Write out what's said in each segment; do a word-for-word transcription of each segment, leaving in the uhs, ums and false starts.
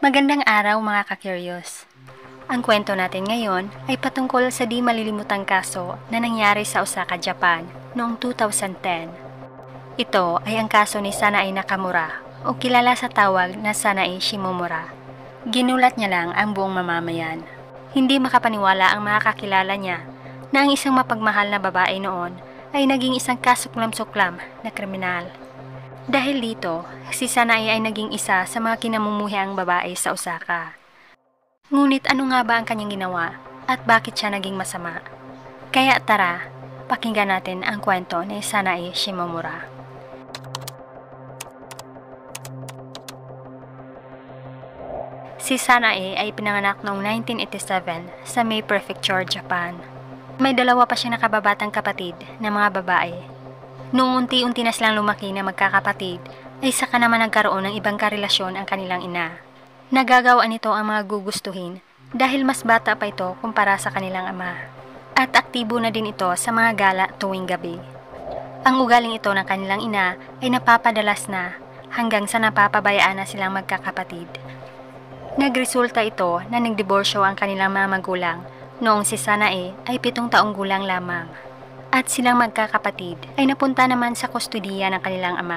Magandang araw mga ka-curious. Ang kwento natin ngayon ay patungkol sa di malilimutang kaso na nangyari sa Osaka, Japan noong two thousand ten. Ito ay ang kaso ni Sanae Nakamura o kilala sa tawag na Sanae Shimomura. Ginulat niya lang ang buong mamamayan. Hindi makapaniwala ang mga kakilala niya na ang isang mapagmahal na babae noon ay naging isang kasuklam-suklam na kriminal. Dahil dito, si Sanae ay naging isa sa mga kinamumuhiang babae sa Osaka. Ngunit ano nga ba ang kanyang ginawa at bakit siya naging masama? Kaya tara, pakinggan natin ang kwento ni Sanae Shimomura. Si Sanae ay pinanganak noong nineteen eighty-seven sa Mie Prefecture, Japan. May dalawa pa siyang nakababatang kapatid na mga babae. Noong unti-unti na silang lumaki na magkakapatid, ay saka naman nagkaroon ng ibang karelasyon ang kanilang ina. Nagagawa nito ang mga gugustuhin dahil mas bata pa ito kumpara sa kanilang ama. At aktibo na din ito sa mga gala tuwing gabi. Ang ugaling ito ng kanilang ina ay napapadalas na hanggang sa napapabayaan na silang magkakapatid. Nagresulta ito na nagdiborsyo ang kanilang mga magulang noong si Sanae ay pitong taong gulang lamang. At silang magkakapatid ay napunta naman sa kustudiya ng kanilang ama.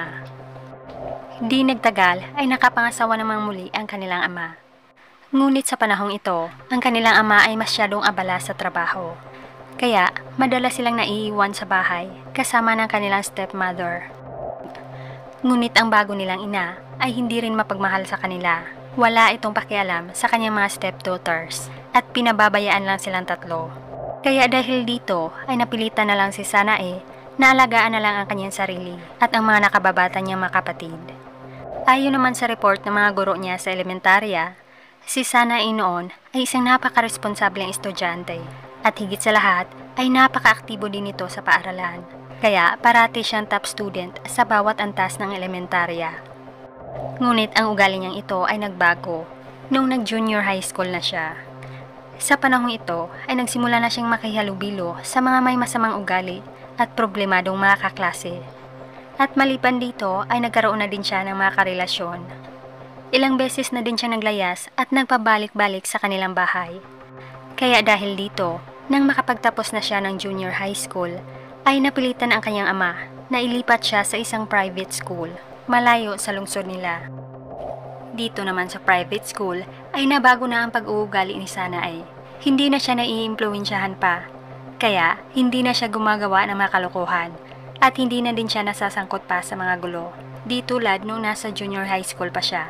Di nagtagal ay nakapangasawa namang muli ang kanilang ama. Ngunit sa panahong ito, ang kanilang ama ay masyadong abala sa trabaho. Kaya madalas silang naiiwan sa bahay kasama ng kanilang stepmother. Ngunit ang bago nilang ina ay hindi rin mapagmahal sa kanila. Wala itong pakialam sa kanyang mga stepdaughters at pinababayaan lang silang tatlo. Kaya dahil dito ay napilitan na lang si Sanae na alagaan na lang ang kanyang sarili at ang mga nakababata niyang mga kapatid. Ayon naman sa report ng mga guro niya sa elementarya, si Sanae noon ay isang napaka-responsableng estudyante at higit sa lahat ay napaka-aktibo din ito sa paaralan. Kaya parati siyang top student sa bawat antas ng elementarya. Ngunit ang ugali niyang ito ay nagbago nung nag-junior high school na siya. Sa panahong ito ay nagsimula na siyang makihalubilo sa mga may masamang ugali at problemadong mga kaklase. At maliban dito ay nagkaroon na din siya ng mga karelasyon. Ilang beses na din siya naglayas at nagpabalik-balik sa kanilang bahay. Kaya dahil dito, nang makapagtapos na siya ng junior high school, ay napilitan ang kanyang ama na ilipat siya sa isang private school, malayo sa lungsod nila. Dito naman sa private school ay nabago na ang pag-uugali ni Sanae. Hindi na siya naiimpluwensyahan pa, kaya hindi na siya gumagawa ng mga kalokohan at hindi na din siya nasasangkot pa sa mga gulo, di tulad nung nasa junior high school pa siya.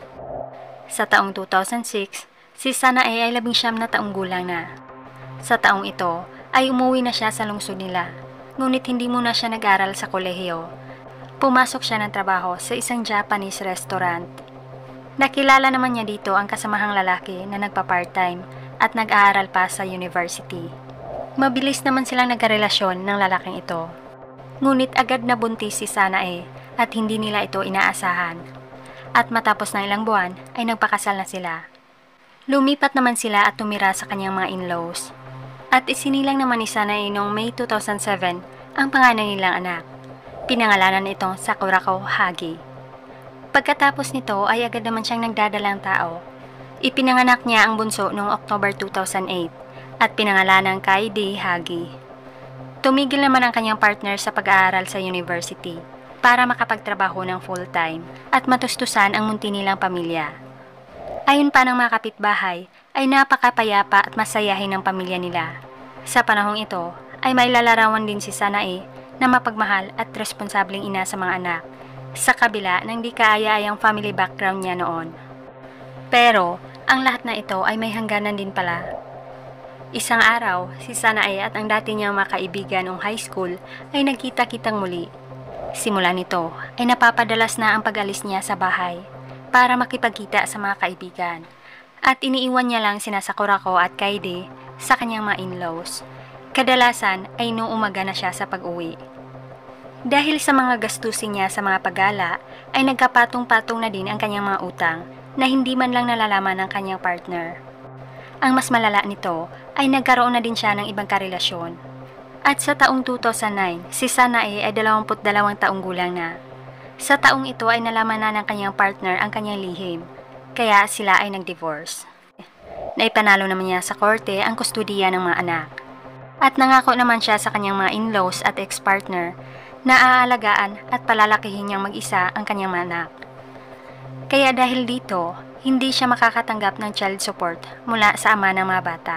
Sa taong two thousand six, si Sanae ay labing siyam na taong gulang na. Sa taong ito ay umuwi na siya sa lungsod nila, ngunit hindi muna siya nag-aral sa kolehiyo. Pumasok siya ng trabaho sa isang Japanese restaurant. Nakilala naman niya dito ang kasamahang lalaki na nagpa-part-time at nag-aaral pa sa university. Mabilis naman silang nagkarelasyon ng lalaking ito. Ngunit agad na buntis si Sanae at hindi nila ito inaasahan. At matapos ng ilang buwan ay nagpakasal na sila. Lumipat naman sila at tumira sa kanyang mga in-laws. At isinilang naman ni Sanae noong May two thousand seven ang panganay nilang anak. Pinangalanan itong Sakurako Hagi. Pagkatapos nito ay agad naman siyang nagdadalang tao. Ipinanganak niya ang bunso noong October two thousand eight at pinangalanan kay Kaede Hagi. Tumigil naman ang kanyang partner sa pag-aaral sa university para makapagtrabaho ng full-time at matustusan ang munti nilang pamilya. Ayon pa ng mga kapitbahay ay napakapayapa at masayahin ng pamilya nila. Sa panahong ito ay may lalarawan din si Sanae na mapagmahal at responsableng ina sa mga anak, sa kabila ng di kaaya-ayang family background niya noon. Pero, ang lahat na ito ay may hangganan din pala. Isang araw, si Sanae at ang dati niyang mga kaibigan noong high school ay nagkita-kitang muli. Simula nito ay napapadalas na ang pag-alis niya sa bahay para makipagkita sa mga kaibigan. At iniiwan niya lang sina Sakurako at Kaede sa kanyang mga in-laws. Kadalasan ay noong umaga na siya sa pag-uwi. Dahil sa mga gastusin niya sa mga paggala, ay nagkapatong-patong na din ang kanyang mga utang na hindi man lang nalalaman ng kanyang partner. Ang mas malala nito ay nagkaroon na din siya ng ibang karelasyon. At sa taong two thousand nine, si Sanae ay dalawampu't dalawang taong gulang na. Sa taong ito ay nalaman na ng kanyang partner ang kanyang lihim. kaya sila ay nag-divorce. Naipanalo naman niya sa korte ang kustudiya ng mga anak. At nangako naman siya sa kanyang mga in-laws at ex-partner na aalagaan at palalakihin niyang mag-isa ang kanyang mga anak. Kaya dahil dito, hindi siya makakatanggap ng child support mula sa ama ng mga bata.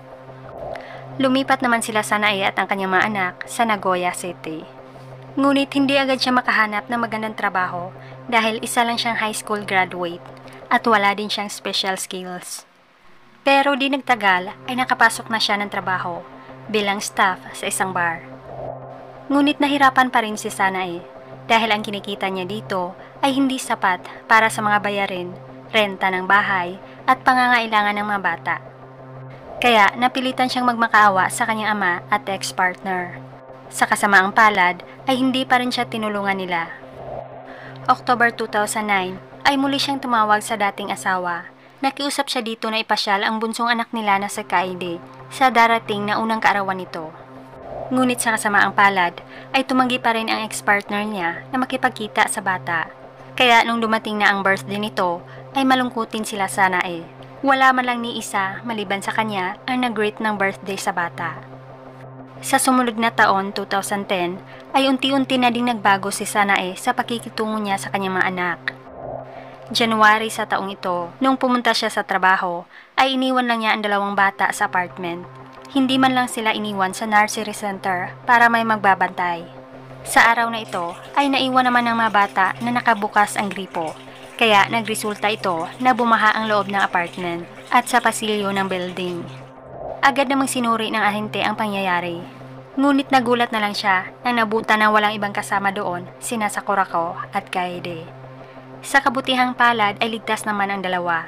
Lumipat naman sila Sanae at ang kanyang mga anak sa Nagoya City. Ngunit hindi agad siya makahanap ng magandang trabaho dahil isa lang siyang high school graduate at wala din siyang special skills. Pero di nagtagal ay nakapasok na siya ng trabaho bilang staff sa isang bar. Ngunit nahirapan pa rin si Sanae dahil ang kinikita niya dito ay hindi sapat para sa mga bayarin, renta ng bahay at pangangailangan ng mga bata. Kaya napilitan siyang magmakaawa sa kanyang ama at ex-partner. Sa kasamaang palad ay hindi pa rin siya tinulungan nila. October two thousand nine ay muli siyang tumawag sa dating asawa. Nakiusap siya dito na ipasyal ang bunsong anak nila na si Kaede sa darating na unang kaarawan nito. Ngunit sa kasamaang palad ay tumanggi pa rin ang ex-partner niya na makipagkita sa bata. Kaya nung dumating na ang birthday nito ay malungkutin sila Sanae. Wala man lang ni isa maliban sa kanya ang nag-greet ng birthday sa bata. Sa sumunod na taon, two thousand ten, ay unti-unti na ding nagbago si Sanae sa pakikitungo niya sa kanyang mga anak. January sa taong ito, nung pumunta siya sa trabaho, ay iniwan lang niya ang dalawang bata sa apartment. Hindi man lang sila iniwan sa nursery center para may magbabantay. Sa araw na ito, ay naiwan naman ng mga bata na nakabukas ang gripo. Kaya nagresulta ito na bumaha ang loob ng apartment at sa pasilyo ng building. Agad namang sinuri ng ahente ang pangyayari. Ngunit nagulat na lang siya nang nabuta na walang ibang kasama doon, sina Sakurako at Kaede. Sa kabutihang palad ay ligtas naman ang dalawa.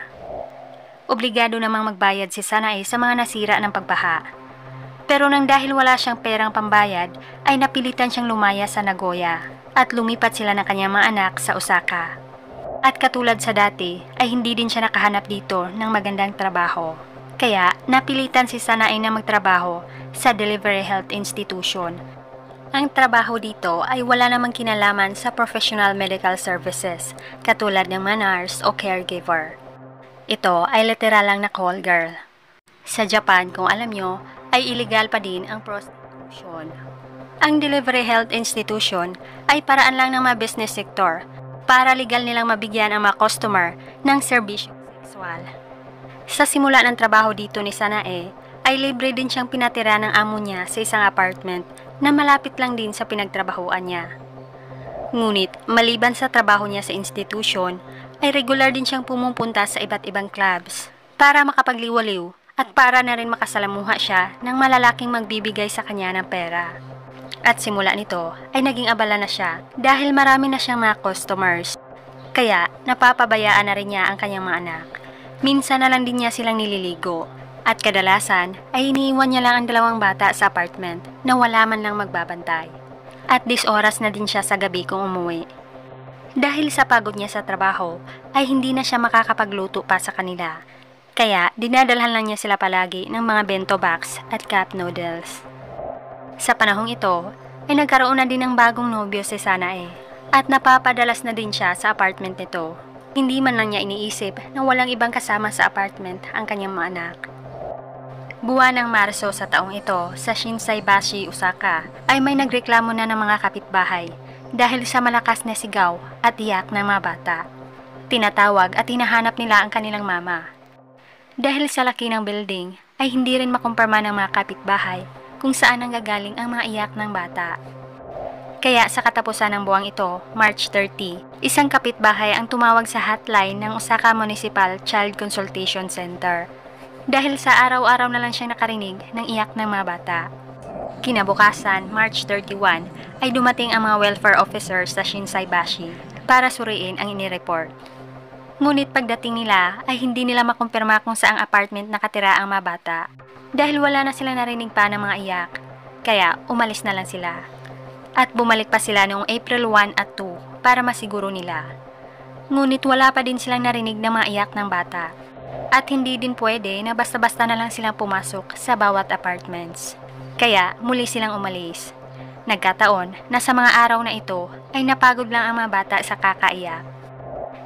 Obligado namang magbayad si Sanae sa mga nasira ng pagbaha. Pero nang dahil wala siyang perang pambayad, ay napilitan siyang lumaya sa Nagoya at lumipat sila ng kanyang mga anak sa Osaka. At katulad sa dati, ay hindi din siya nakahanap dito ng magandang trabaho. Kaya napilitan si Sanae na magtrabaho sa Delivery Health Institution. Ang trabaho dito ay wala namang kinalaman sa professional medical services, katulad ng mga nurse o caregiver. Ito ay literal lang na call girl. Sa Japan, kung alam nyo, ay illegal pa din ang prostitution. Ang Delivery Health Institution ay paraan lang ng mga business sector para legal nilang mabigyan ang mga customer ng serbisyong sexual. Sa simula ng trabaho dito ni Sanae, ay libre din siyang pinatira ng amo niya sa isang apartment na malapit lang din sa pinagtrabahuan niya. Ngunit, maliban sa trabaho niya sa institusyon, ay regular din siyang pumupunta sa iba't ibang clubs para makapagliwaliw at para na rin makasalamuha siya ng malalaking magbibigay sa kanya ng pera. At simula nito ay naging abala na siya dahil marami na siyang mga customers. Kaya napapabayaan na rin niya ang kanyang mga anak. Minsan na lang din niya silang nililigo. At kadalasan ay iniiwan niya lang ang dalawang bata sa apartment na wala man lang magbabantay. At dis oras na din siya sa gabi kung umuwi. Dahil sa pagod niya sa trabaho ay hindi na siya makakapagluto pa sa kanila. Kaya dinadalhan lang niya sila palagi ng mga bento box at cup noodles. Sa panahong ito ay nagkaroon na din ng bagong nobyo si Sanae at napapadalas na din siya sa apartment nito. Hindi man lang niya iniisip na walang ibang kasama sa apartment ang kanyang mga anak. Buwan ng Marso sa taong ito sa Shinsaibashi, Osaka ay may nagreklamo na ng mga kapitbahay dahil sa malakas na sigaw at iyak ng mga bata. Tinatawag at hinahanap nila ang kanilang mama. Dahil sa laki ng building ay hindi rin makumpirma ng mga kapitbahay kung saan nanggagaling ang mga iyak ng bata. Kaya sa katapusan ng buwang ito, March thirtieth, isang kapitbahay ang tumawag sa hotline ng Osaka Municipal Child Consultation Center. Dahil sa araw-araw na lang siyang nakarinig ng iyak ng mga bata. Kinabukasan, March thirty-first, ay dumating ang mga welfare officers sa Shinsaibashi para suriin ang inireport. Ngunit pagdating nila ay hindi nila makumpirma kung saang apartment nakatira ang mga bata dahil wala na silang narinig pa ng mga iyak, kaya umalis na lang sila. At bumalik pa sila noong April first at two para masiguro nila. Ngunit wala pa din silang narinig na mga iyak ng bata. At hindi din pwede na basta-basta na lang silang pumasok sa bawat apartments. Kaya muli silang umalis. Nagkataon na sa mga araw na ito ay napagod lang ang mga bata sa kakaiyak.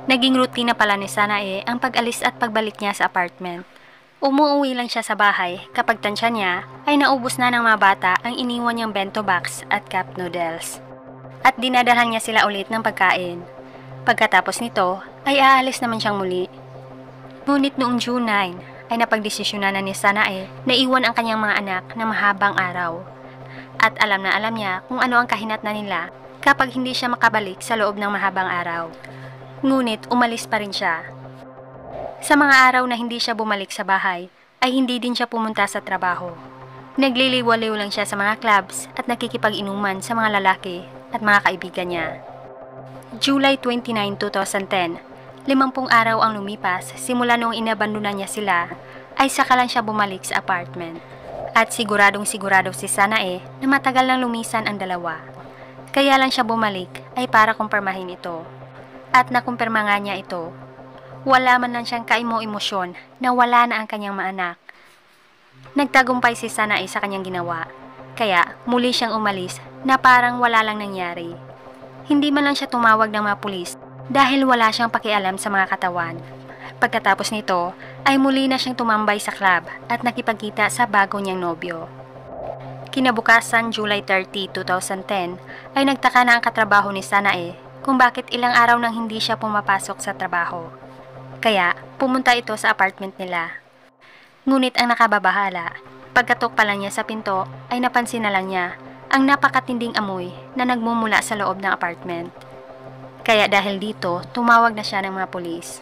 Naging routine na pala ni Sanae ang pag-alis at pagbalik niya sa apartment. Umuuwi lang siya sa bahay kapag tansya niya ay naubos na ng mga bata ang iniwan niyang bento box at cup noodles. At dinadalhan niya sila ulit ng pagkain. Pagkatapos nito ay aalis naman siyang muli. Ngunit noong June ninth ay napagdesisyonan na ni Sanae na iwan ang kanyang mga anak na mahabang araw. At alam na alam niya kung ano ang kahinatnan nila kapag hindi siya makabalik sa loob ng mahabang araw. Ngunit umalis pa rin siya. Sa mga araw na hindi siya bumalik sa bahay, ay hindi din siya pumunta sa trabaho. Nagliliwaliw lang siya sa mga clubs at nakikipag-inuman sa mga lalaki at mga kaibigan niya. July twenty-ninth, twenty ten, limampung araw ang lumipas simula noong inabandonan niya sila, ay saka lang siya bumalik sa apartment. At siguradong sigurado si Sanae na matagal nang lumisan ang dalawa. Kaya lang siya bumalik ay para kumpirmahin ito. At nakumpirma nga niya ito. Wala man lang siyang kaimo-emosyon na wala na ang kanyang mga anak. Nagtagumpay si Sanae sa kanyang ginawa. Kaya muli siyang umalis na parang wala lang nangyari. Hindi man lang siya tumawag ng mga pulis dahil wala siyang pakialam sa mga katawan. Pagkatapos nito ay muli na siyang tumambay sa club at nakipagkita sa bago niyang nobyo. Kinabukasan July thirtieth, twenty ten ay nagtaka na ang katrabaho ni Sanae kung bakit ilang araw nang hindi siya pumapasok sa trabaho. Kaya pumunta ito sa apartment nila. Ngunit ang nakababahala, pagkatok pa lang niya sa pinto ay napansin na lang niya ang napakatinding amoy na nagmumula sa loob ng apartment. Kaya dahil dito, tumawag na siya ng mga pulis.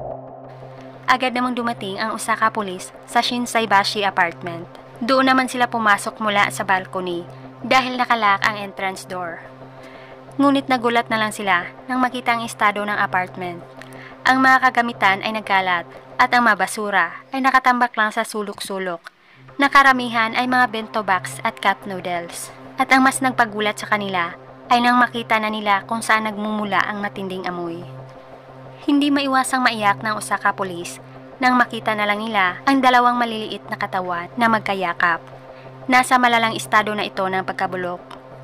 Agad namang dumating ang Osaka Police sa Shinsaibashi apartment. Doon naman sila pumasok mula sa balcony dahil nakalak ang entrance door. Ngunit nagulat na lang sila nang makita ang estado ng apartment. Ang mga kagamitan ay nagkalat at ang mga basura ay nakatambak lang sa sulok-sulok. Nakaramihan ay mga bento box at cup noodles. At ang mas nagpagulat sa kanila ay nang makita na nila kung saan nagmumula ang matinding amoy. Hindi maiwasang maiyak ng Osaka Police nang makita na lang nila ang dalawang maliliit na katawan na magkayakap. Nasa malalang estado na ito ng pagkabulok.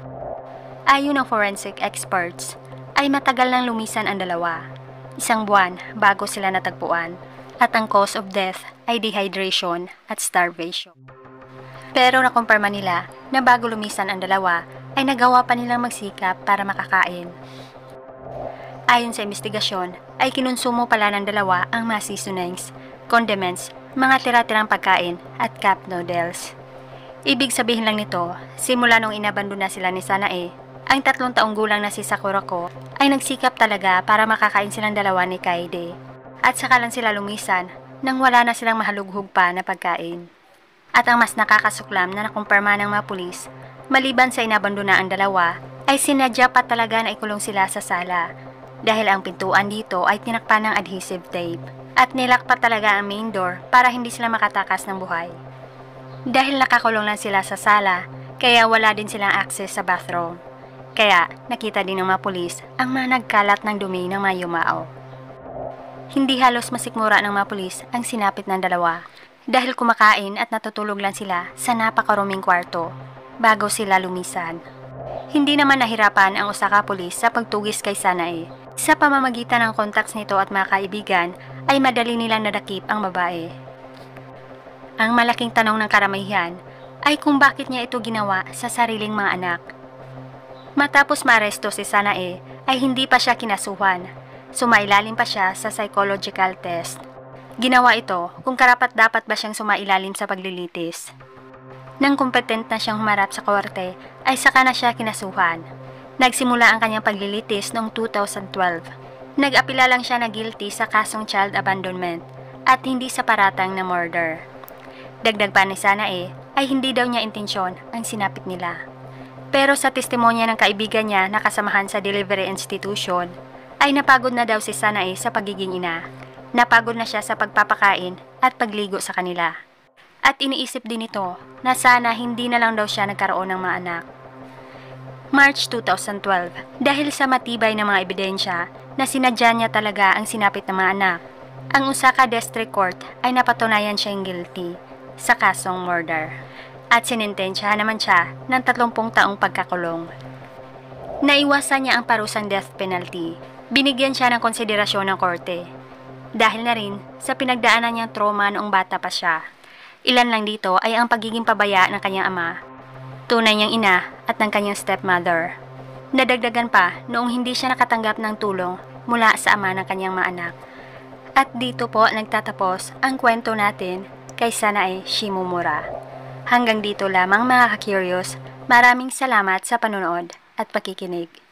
Ayon ng forensic experts, ay matagal nang lumisan ang dalawa. Isang buwan bago sila natagpuan. At ang cause of death ay dehydration at starvation. Pero nakumpirma nila na bago lumisan ang dalawa ay nagawa pa nilang magsikap para makakain. Ayon sa investigasyon, ay kinonsumo pala ng dalawa ang mga seasonings, condiments, mga tira-tirang pagkain at cup noodles. Ibig sabihin lang nito, simula nung inabandona sila ni Sanae, ang tatlong taong gulang na si Sakurako ay nagsikap talaga para makakain silang dalawa ni Kaede. At saka lang sila lumisan nang wala na silang mahalughog pa na pagkain. At ang mas nakakasuklam na nakumpirma ng mga pulis, maliban sa inabandona ang dalawa, ay sinadya pa talaga na ikulong sila sa sala. Dahil ang pintuan dito ay tinakpan ng adhesive tape. At nilak pa talaga ang main door para hindi sila makatakas ng buhay. Dahil nakakulong lang sila sa sala, kaya wala din silang access sa bathroom. Kaya nakita din ng mga pulis ang mga nagkalat ng dumi ng mga yumao. Hindi halos masikmura ng mga pulis ang sinapit ng dalawa dahil kumakain at natutulog lang sila sa napakaruming kwarto bago sila lumisan. Hindi naman nahirapan ang Osaka Police sa pagtugis kay Sanae. Sa pamamagitan ng contacts nito at mga kaibigan ay madali nilang nadakip ang babae. Ang malaking tanong ng karamihan ay kung bakit niya ito ginawa sa sariling mga anak. Matapos maaresto si Sanae ay hindi pa siya kinasuhan. Sumailalim pa siya sa psychological test. Ginawa ito kung karapat-dapat ba siyang sumailalim sa paglilitis. Nang kompetent na siyang humarap sa korte ay saka na siya kinasuhan. Nagsimula ang kanyang paglilitis noong two thousand twelve. Nag-apila lang siya na guilty sa kasong child abandonment at hindi sa paratang na murder. Dagdag pa ni Sanae ay hindi daw niya intensyon ang sinapit nila. Pero sa testimonya ng kaibigan niya na kasamahan sa delivery institution, ay napagod na daw si Sanae sa pagiging ina. Napagod na siya sa pagpapakain at pagligo sa kanila. At iniisip din ito na sana hindi na lang daw siya nagkaroon ng mga anak. March two thousand twelve, dahil sa matibay na mga ebidensya na sinadya niya talaga ang sinapit ng mga anak, ang Osaka District Court ay napatunayan siyang guilty sa kasong murder. At sinintensya naman siya ng tatlumpung taong pagkakulong. Naiwasan niya ang parusang death penalty Binigyan siya ng konsiderasyon ng korte. Dahil na rin sa pinagdaanan niyang trauma noong bata pa siya. Ilan lang dito ay ang pagiging pabaya ng kanyang ama, tunay niyang ina at ng kanyang stepmother. Nadagdagan pa noong hindi siya nakatanggap ng tulong mula sa ama ng kanyang mga anak. At dito po nagtatapos ang kwento natin kay Sanae Shimomura. Hanggang dito lamang mga ka-curious. Maraming salamat sa panonood at pakikinig.